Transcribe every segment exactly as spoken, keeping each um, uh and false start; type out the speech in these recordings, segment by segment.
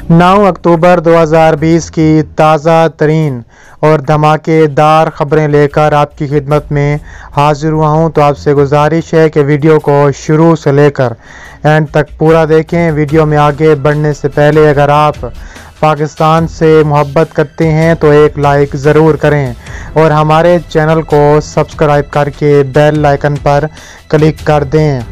नौ अक्टूबर दो हज़ार बीस की ताज़ा तरीन और धमाकेदार ख़बरें लेकर आपकी खिदमत में हाजिर हुआ हूं। तो आपसे गुजारिश है कि वीडियो को शुरू से लेकर एंड तक पूरा देखें। वीडियो में आगे बढ़ने से पहले अगर आप पाकिस्तान से मोहब्बत करते हैं तो एक लाइक ज़रूर करें और हमारे चैनल को सब्सक्राइब करके बेल आइकन पर क्लिक कर दें।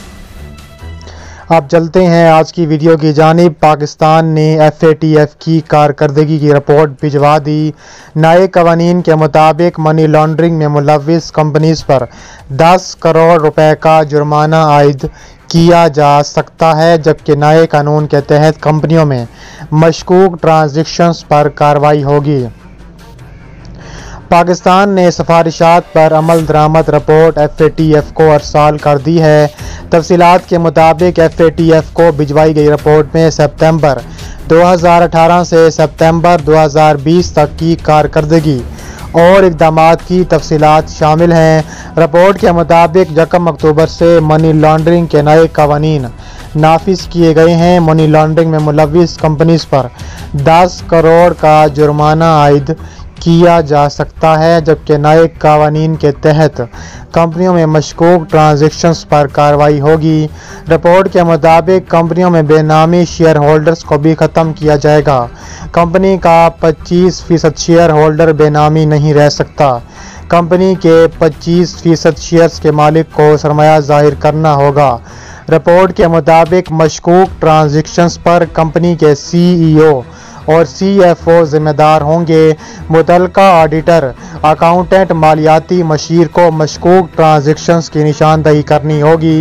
अब चलते हैं आज की वीडियो की जानिब। पाकिस्तान ने एफ ए टी एफ की कारकर्दगी की रिपोर्ट भिजवा दी। नए कवानीन के मुताबिक मनी लॉन्ड्रिंग में मुलविस कंपनीज पर दस करोड़ रुपए का जुर्माना आयद किया जा सकता है, जबकि नए कानून के तहत कंपनियों में मशकूक ट्रांजैक्शंस पर कार्रवाई होगी। पाकिस्तान ने सिफारिशात पर अमल दरामद report F A T F को अरसाल कर दी है। तफसीलात के मुताबिक एफ ए टी एफ को भिजवाई गई रिपोर्ट में सितंबर दो हज़ार अठारह से सितंबर दो हज़ार बीस तक की कारकर्दगी और इक़दामात की तफसीलात शामिल हैं। रिपोर्ट के मुताबिक यकम अक्टूबर से मनी लॉन्ड्रिंग के नए कवानीन नाफिज किए गए हैं। मनी लॉन्ड्रिंग में मुलविस कंपनीज पर दस करोड़ का जुर्माना आयद किया जा सकता है, जबकि नए कानून के तहत कंपनियों में मशकूक ट्रांजैक्शंस पर कार्रवाई होगी। रिपोर्ट के मुताबिक कंपनियों में बेनामी शेयर होल्डर्स को भी ख़त्म किया जाएगा। कंपनी का पच्चीस फीसद शेयर होल्डर बेनामी नहीं रह सकता। कंपनी के पच्चीस फीसद शेयर्स के मालिक को सरमाया जाहिर करना होगा। रिपोर्ट के मुताबिक मशकूक ट्रांजैक्शंस पर कंपनी के सी ई ओ और सी एफ ओ जिम्मेदार होंगे। मुतलका ऑडिटर अकाउंटेंट मालियाती मशीर को मशकूक ट्रांजैक्शंस की निशानदही करनी होगी।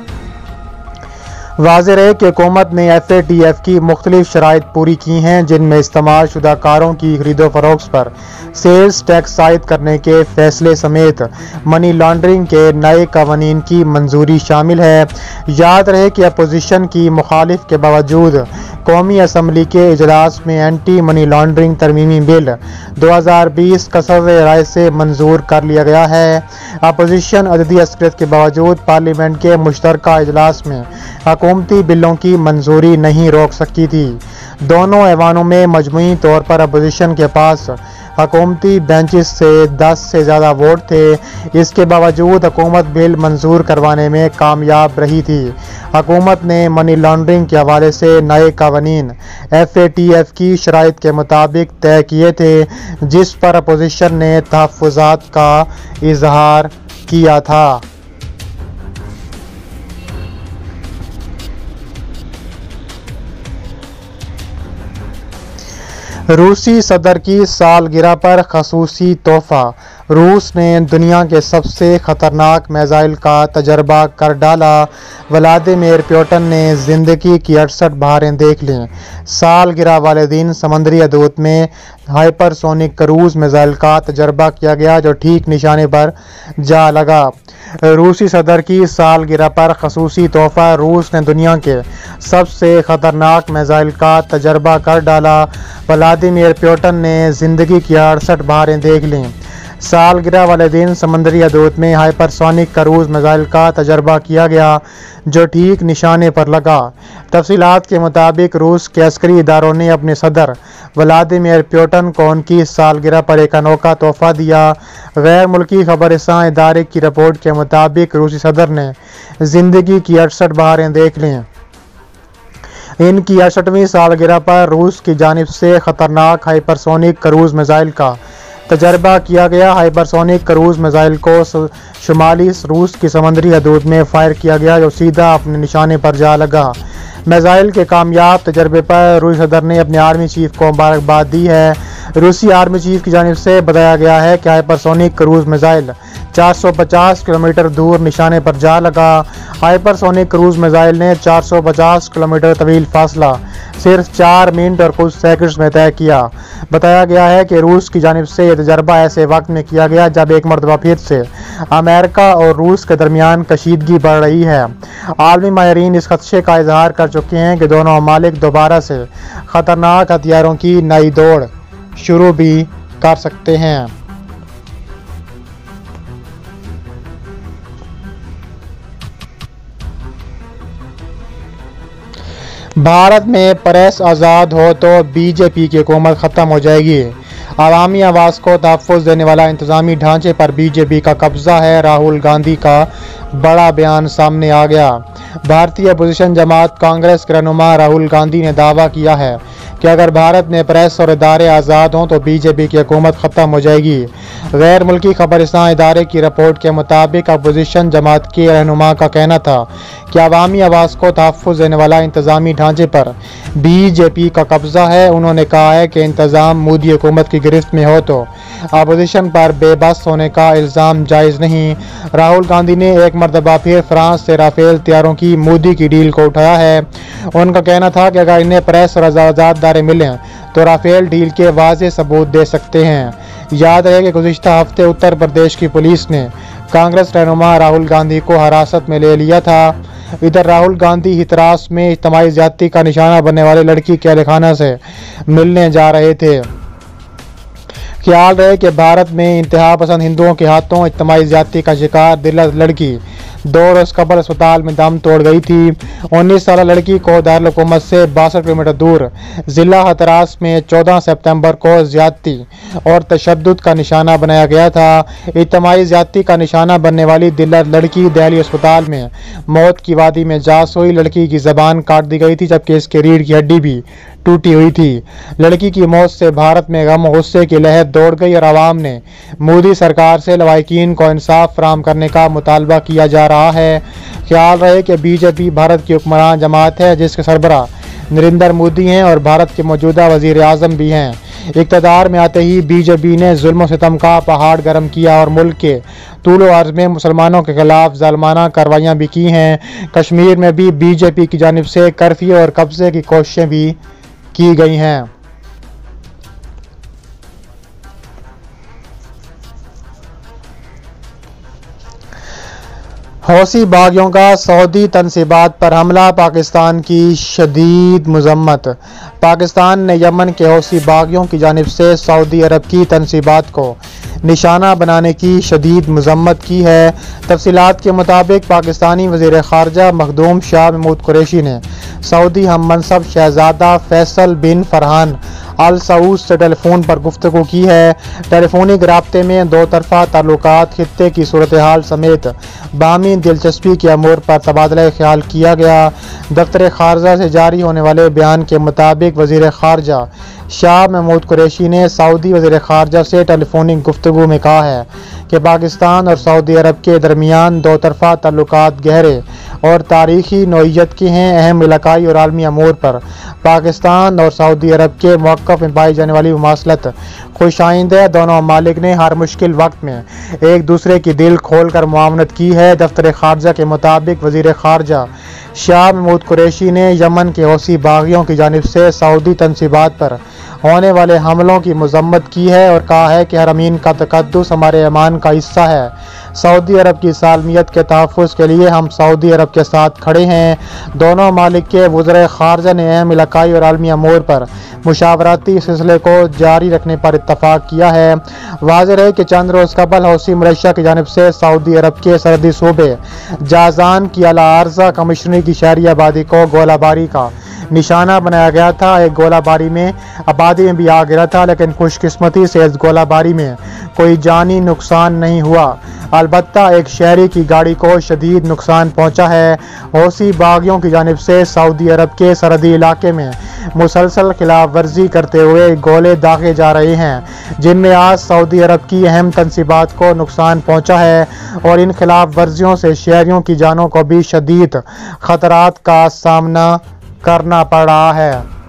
वाज़ेह रहे कि हुकूमत ने एफ ए टी एफ की मुख्तलिफ शराइत पूरी की हैं, जिनमें इस्तेमाल शुदा कारों की खरीदो फरोख्त पर सेल्स टैक्स आयद करने के फैसले समेत मनी लॉन्ड्रिंग के नए कवानीन की मंजूरी शामिल है। याद रहे कि अपोजिशन की मुखालिफ के बावजूद कौमी असम्बली के इजलास में एंटी मनी लॉन्ड्रिंग तरमीमी बिल दो हज़ार बीस कसर राय से मंजूर कर लिया गया है। अपोजिशन अददी असलियत के बावजूद पार्लियामेंट के मुश्तरका इजलास में हुकूमती बिलों की मंजूरी नहीं रोक सकी थी। दोनों ऐवानों में मजमूई तौर पर अपोजिशन के पास हुकूमती बेंचेस से दस से ज़्यादा वोट थे। इसके बावजूद हुकूमत बिल मंजूर करवाने में कामयाब रही थी। हुकूमत ने मनी लॉन्ड्रिंग के हवाले से नए कवानीन एफ ए टी एफ की शराइत के मुताबिक तय किए थे, जिस पर अपोजिशन ने तहफ़्फ़ुज़ात का इजहार किया था। रूसी सदर की सालगिरह पर खसूसी तोहफा। रूस ने दुनिया के सबसे ख़तरनाक मिसाइल का तजर्बा कर डाला। व्लादिमीर पुतिन ने ज़िंदगी की अड़सठ बहारें देख लीं। सालगिरह वाले दिन समुद्री हदूद में हाइपरसोनिक क्रूज़ मिसाइल का तजर्बा किया गया, जो ठीक निशाने पर जा लगा। रूसी सदर की सालगिरह पर खसूसी तोहफा। रूस ने दुनिया के सबसे ख़तरनाक मिसाइल का तजर्बा कर डाला। व्लादिमीर पुतिन ने ज़िंदगी की अड़सठ बहारें देख लीं। सालगिरह वाले दिन समुद्री हदूद में हाइपरसोनिक क्रूज़ मिसाइल का तजर्बा किया गया, जो ठीक निशाने पर लगा। तफसीलात के मुताबिक रूस के अस्करी इदारों ने अपने सदर व्लादिमीर पुतिन को उनकी सालगिरह पर एक अनोखा तोहफा दिया। गैर मुल्की खबरसां इदारे की रिपोर्ट के मुताबिक रूसी सदर ने ज़िंदगी की अड़सठ बहारें देख लीं। इनकी अड़सठवीं सालगिरह पर रूस की जानिब से ख़तरनाक हाइपरसोनिक क्रूज़ मिसाइल का तजर्बा किया गया। हाइपरसोनिक क्रूज़ मिसाइल को शुमाली रूस की समुद्री हदूद में फायर किया गया, जो सीधा अपने निशाने पर जा लगा। मिसाइल के कामयाब तजर्बे पर रूसी सदर ने अपने आर्मी चीफ को मुबारकबाद दी है। रूसी आर्मी चीफ की जानिब से बताया गया है कि हाइपरसोनिक क्रूज़ मिसाइल चार सौ पचास किलोमीटर दूर निशाने पर जा लगा। हाइपरसोनिक क्रूज़ मिसाइल ने चार सौ पचास किलोमीटर तवील फासला सिर्फ चार मिनट और कुछ सेकंड्स में तय किया। बताया गया है कि रूस की जानिब से यह तजर्बा ऐसे वक्त में किया गया जब एक मरतबा फिर से अमेरिका और रूस के दरमियान कशीदगी बढ़ रही है। आलमी माहिरीन इस खदशे का इजहार कर चुके हैं कि दोनों ममालिक दोबारा से ख़तरनाक हथियारों की नई दौड़ शुरू भी कर सकते हैं। भारत में प्रेस आज़ाद हो तो बीजेपी की हुकूमत ख़त्म हो जाएगी। अवामी आवाज़ को तहफ़्फ़ुज़ देने वाला इंतज़ामी ढांचे पर बीजेपी का कब्ज़ा है। राहुल गांधी का बड़ा बयान सामने आ गया। भारतीय अपोजिशन जमात कांग्रेस के रहनुमा राहुल गांधी ने दावा किया है कि अगर भारत में प्रेस और इदारे आज़ाद हों तो बीजेपी की हुकूमत ख़त्म हो जाएगी। गैर मुल्की खबरिस्तान इदारे की रिपोर्ट के मुताबिक अपोजिशन जमात के रहनुमा का कहना था कि अवामी आवाज़ को तहफ़्फ़ुज़ देने वाला इंतज़ामी ढांचे पर बीजेपी का कब्ज़ा है। उन्होंने कहा है कि इंतज़ाम मोदी हुकूमत की गिरफ्त में हो तो अपोजिशन पर बेबस होने का इल्ज़ाम जायज़ नहीं। राहुल गांधी ने एक मरतबा फिर फ्रांस से राफेल तैयारों की मोदी की डील को उठाया है। उनका कहना था कि अगर इन्हें प्रेस और आज़ाद इदारे मिलें तो राफेल डील के वाज़ेह सबूत दे सकते हैं। याद रहे कि गुज़िश्ता हफ्ते उत्तर प्रदेश की पुलिस ने कांग्रेस रहनुमा राहुल गांधी को हिरासत में ले लिया था। इधर राहुल गांधी हितरास में इज्तिमाई ज़्यादती का निशाना बनने वाली लड़की के अहलखाना से मिलने जा रहे थे। ख्याल रहे कि भारत में इंतहा पसंद हिंदुओं के हाथों इज्तिमाई ज़्यादती का शिकार दिल्लत लड़की दो रोज़ कबल अस्पताल में दम तोड़ गई थी। उन्नीस साल लड़की को दारुल हुकूमत से बासठ किलोमीटर दूर ज़िला हथरास में चौदह सितंबर को ज़्यादती और तशद्दुद का निशाना बनाया गया था। इज्तिमाई ज़्यादती का निशाना बनने वाली दिल्लत लड़की दिल्ली अस्पताल में मौत की वादी में जा सोई। लड़की की ज़बान काट दी गई थी जबकि इसके रीढ़ की हड्डी भी टूटी हुई थी। लड़की की मौत से भारत में गम गुस्से की लहर दौड़ गई और आवाम ने मोदी सरकार से लवाहिकीन को इंसाफ फराहम करने का मुतालबा किया जा रहा है। ख्याल रहे कि बीजेपी भारत की हुक्मरान जमात है जिसके सरबराह नरेंद्र मोदी हैं और भारत के मौजूदा वजीर आज़म भी हैं। इक़्तिदार में आते ही बीजेपी ने जुल्म सितम का पहाड़ गर्म किया और मुल्क के तूलो अर्ज़ में मुसलमानों के खिलाफ ज़ालिमाना कार्रवाइयाँ भी की हैं। कश्मीर में भी बीजेपी की जानिब से कर्फ्यू और कब्ज़े की कोशिशें भी की गई हैं। हौसी बागियों का सऊदी तनसीबात पर हमला, पाकिस्तान की शदीद मज़म्मत। पाकिस्तान ने यमन के हौसी बागियों की जानिब से सऊदी अरब की तनसीबात को निशाना बनाने की शदीद मज़म्मत की है। तफसीलात के मुताबिक पाकिस्तानी वज़ीर ख़ारजा मखदूम शाह महमूद कुरैशी ने सऊदी हम मनसब शहज़ादा फैसल बिन फरहान अल सऊद से टेलीफोन पर गुफ्तगू की है। टेलीफोनिक राब्ते में दो तरफ़ा ताल्लुकात, खित्ते की सूरत हाल समेत बामी दिलचस्पी के अमूर पर तबादला ख्याल किया गया। दफ्तर ख़ारजा से जारी होने वाले बयान के मुताबिक वज़ीर ख़ारजा शाह महमूद कुरैशी ने सऊदी वज़ीर ख़ारजा से टेलीफोनिक गुफ्तगू में कहा है कि पाकिस्तान और सऊदी अरब के दरमियान दो तरफ़ा ताल्लुकात गहरे और तारीख़ी नोइयत के हैं। अहम इलाकाई और आलमी अमूर पर पाकिस्तान और सऊदी अरब के मौक़िफ़ में पाई जाने वाली मुमासलत खुशाइंद है। दोनों ममालिक ने हर मुश्किल वक्त में एक दूसरे की दिल खोल कर मुआवनत की है। दफ्तर ख़ारजा के मुताबिक वज़ीर ख़ारजा शाह महमूद कुरैशी ने यमन के हौसी बागियों की जानिब से सऊदी तनसीबात पर होने वाले हमलों की मज़म्मत की है और कहा है कि हरमीन का तक़द्दुस हमारे ईमान का हिस्सा है। सऊदी अरब की सालमियत के तहफ़्फ़ुज़ के लिए हम सऊदी अरब के साथ खड़े हैं। दोनों मालिक के वज़ीर ख़ारजा ने अहम इलाकाई और आलमी अमूर पर मुशावरती सिलसिले को जारी रखने पर इत्तफ़ाक़ किया है। वाज़ेह है कि चंद रोज़ कबल हौसी मिलिशिया की जानिब से सऊदी अरब के सरहदी सूबे जाज़ान की आला अर्ज़ा कमिश्नरी की शहरी आबादी को गोलाबारी का निशाना बनाया गया था। एक गोलाबारी में आबादी में भी आग गिरा था, लेकिन खुशकिस्मती से इस गोलाबारी में कोई जानी नुकसान नहीं हुआ। अलबत्ता एक शहरी की गाड़ी को शदीद नुकसान पहुंचा है। हौसी बागियों की जानिब से सऊदी अरब के सरहदी इलाके में मुसलसल खिलाफ वर्जी करते हुए गोले दागे जा रहे हैं, जिनमें आज सऊदी अरब की अहम तनसीबात को नुकसान पहुंचा है और इन खिलाफ वर्जियों से शहरियों की जानों को भी शदीद खतरात का सामना करना पड़ रहा है।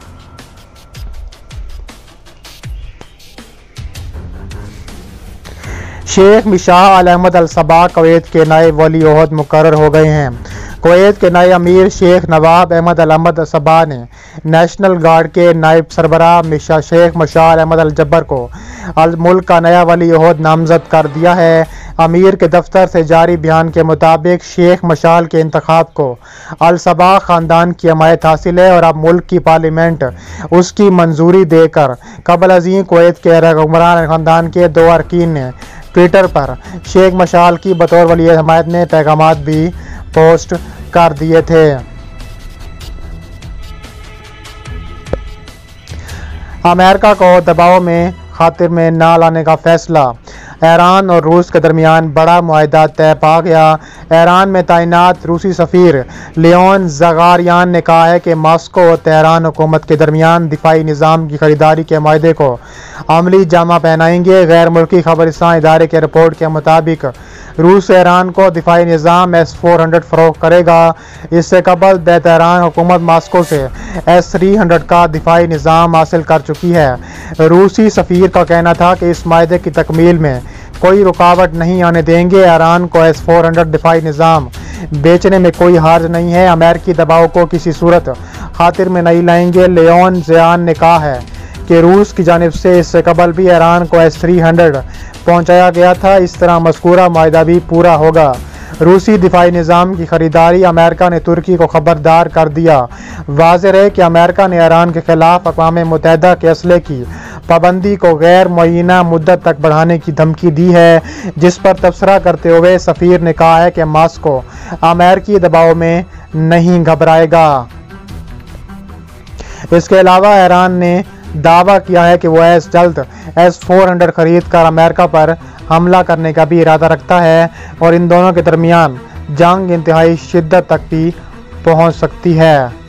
Sheikh Mishal Al Ahmad Al Sabah Kuwait के नए वली ओहद मुकर्रर हो गए हैं। कुवैत के नए अमीर शेख नवाब अहमद अल अहमद सबा ने नेशनल गार्ड के नायब सरबराह मिशा शेख मशाल अहमद अल जब्बर को अल मुल्क का नया वली ओहद नामजद कर दिया है। अमीर के दफ्तर से जारी बयान के मुताबिक शेख मशाल के इंतखाब को अल सबा ख़ानदान की हमायत हासिल है और अब मुल्क की पार्लियामेंट उसकी मंजूरी देकर कबल अज़ीं कुवैत के हुक्मरान ख़ानदान के दो अरकान ने ट्विटर पर शेख मशाल की बतौर वली हमायत ने पैगामात भी पोस्ट कर दिए थे। अमेरिका को दबाव में खातिर में ना लाने का फैसला। ईरान और रूस के दरमियान बड़ा मुआहदा तय पा गया। ईरान में तैनात रूसी सफ़ीर लियोन ज़गारियान ने कहा है कि मॉस्को और तेहरान हुकूमत के दरमियान दिफाई निज़ाम की खरीदारी के मुआहदे को अमली जामा पहनाएंगे। गैर मुल्की खबरस्तान इदारे के रिपोर्ट के मुताबिक रूस ईरान को दिफाई निज़ाम एस फोर हंड्रेड फ़रोख्त करेगा। इससे कबल तेहरान हुकूमत मॉस्को से एस थ्री हंड्रेड का दिफाई निज़ाम हासिल कर चुकी है। रूसी सफ़ीर का कहना था कि इस माहदे की तकमील में कोई रुकावट नहीं आने देंगे। ईरान को एस फोर हंड्रेड दिफाई निज़ाम बेचने में कोई हर्ज नहीं है। अमेरिकी दबाव को किसी सूरत खातिर में नहीं लाएंगे। लियोन ज़ियान ने कहा है कि रूस की जानिब से इससे कबल भी ईरान को एस थ्री हंड्रेड पहुँचाया गया था। इस तरह मज़कूरा मुआहदा भी पूरा होगा। रूसी दिफाई निज़ाम की खरीदारी अमेरिका ने तुर्की को खबरदार कर दिया। वाज़ेह है कि अमेरिका ने ईरान के खिलाफ अक़वाम मुत्तहिदा के असले की पाबंदी को गैर मुअय्यना मुद्दत तक बढ़ाने की धमकी दी है, जिस पर तबसरा करते हुए सफ़ीर ने कहा है कि मॉस्को अमेरिकी दबाव में नहीं घबराएगा। इसके अलावा ईरान ने दावा किया है कि वह एस जल्द एस फोर हंड्रेड खरीद कर अमेरिका पर हमला करने का भी इरादा रखता है और इन दोनों के दरमियान जंग इंतहाई शिद्दत तक भी पहुंच सकती है।